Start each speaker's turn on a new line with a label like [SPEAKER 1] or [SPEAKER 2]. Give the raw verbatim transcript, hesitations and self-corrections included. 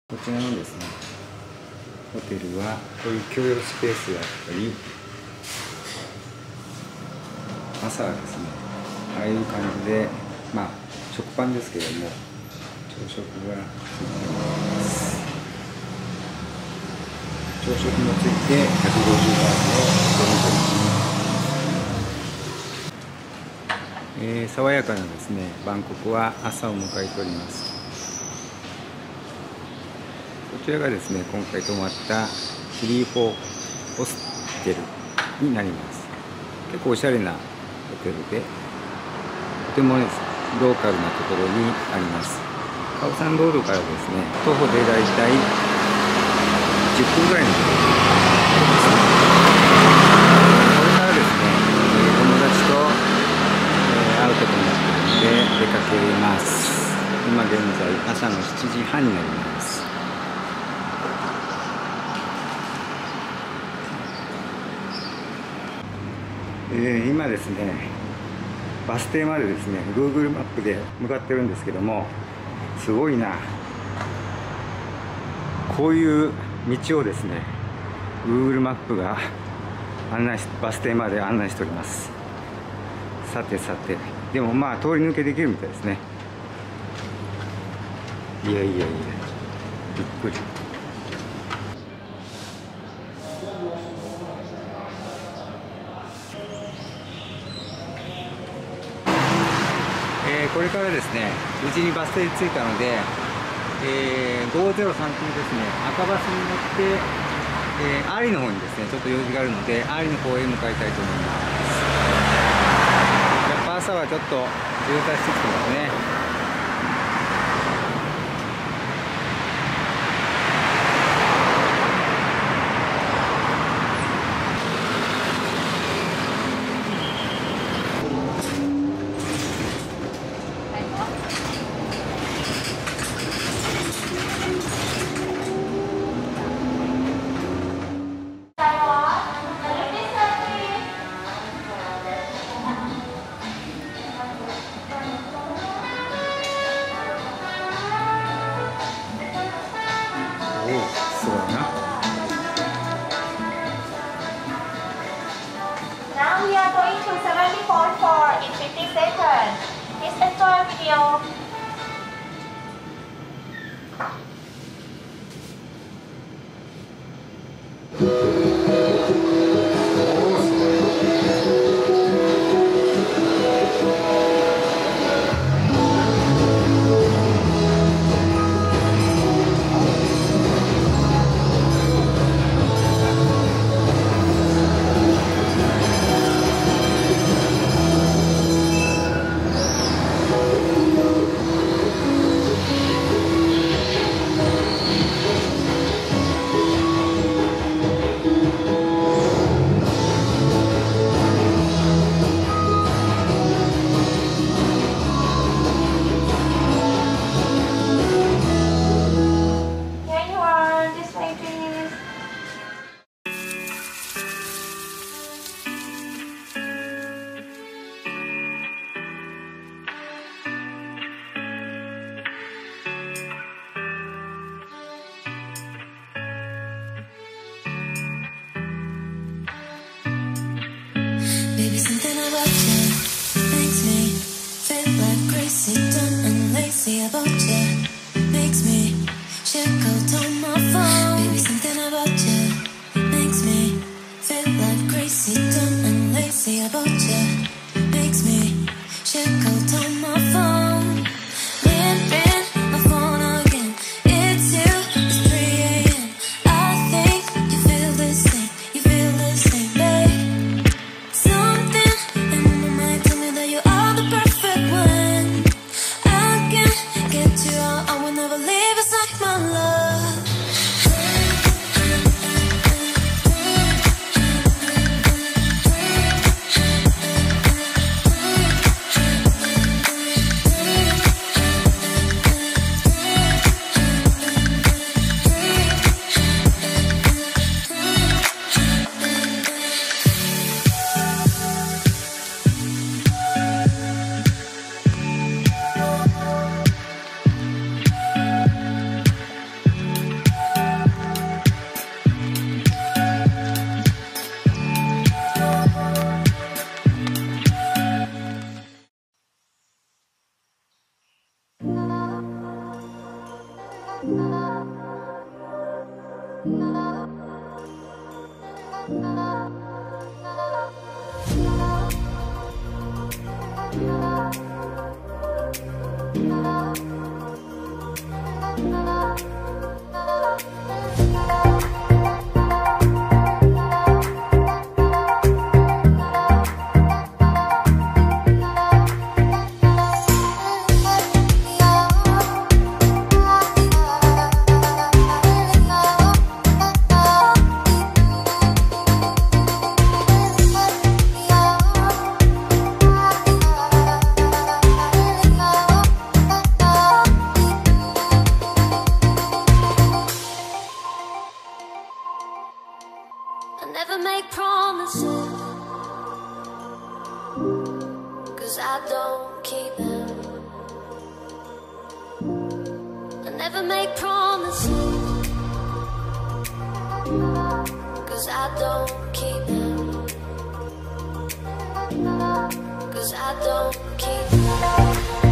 [SPEAKER 1] こちらのですね、ホテルはこういう共用スペースがあったり、朝はですね、ああいう感じで、まあ食パンですけども、朝食がついております。朝食もついてひゃくごじゅうバーツのドリンクですね。えー、爽やかなですね、バンコクは朝を迎えております。こちらがですね、今回泊まったスリーフォーホステルになります。結構おしゃれなホテルで、とても、ね、ローカルなところにあります。カオサンロードからですね、徒歩でだいたいじゅっぷんぐらいのところにあります。これからですね、友達と会うことになっているので出かけます。今現在朝のしちじはんになります。えー、今ですね、バス停までですね Google マップで向かってるんですけども、すごいな、こういう道をですね Google マップが案内しバス停まで案内しております。さてさて、でもまあ通り抜けできるみたいですね。いやいやいや、びっくり。えー、これからですね、無事にバス停に着いたので、えー、ごーぜろさんきゅうですね、赤バスに乗って、えー、アーリの方にですね、ちょっと用事があるので、アーリの方へ向かいたいと思います。やっぱ朝はちょっと渋滞してきてますね。
[SPEAKER 2] Now we are going to seventy point four in fifty seconds. Please enjoy video.
[SPEAKER 3] 「 Never make promises, 'cause I don't keep them. I never make promises, 'cause I don't keep them. 'Cause I don't keep them.